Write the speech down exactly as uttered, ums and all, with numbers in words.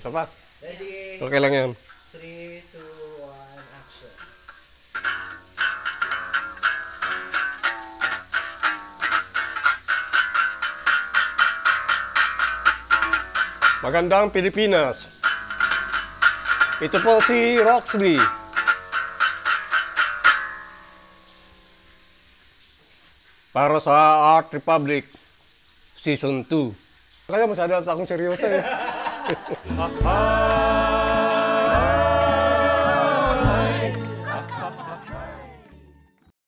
Isa pa. Ready? Okay lang yan. three, two, one, action. Magandang Pilipinas. Ito po si Roxley. Para sa Art Republic Season two. Kaya masyado akong seryoso eh.